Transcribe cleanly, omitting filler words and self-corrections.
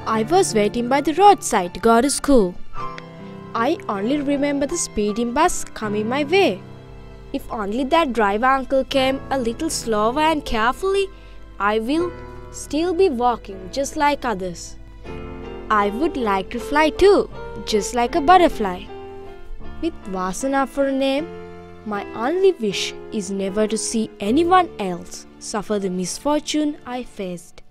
I was waiting by the roadside to go to school. I only remember the speeding bus coming my way. If only that driver uncle came a little slower and carefully, I will still be walking just like others. I would like to fly too, just like a butterfly. With Vasana for a name, my only wish is never to see anyone else suffer the misfortune I faced.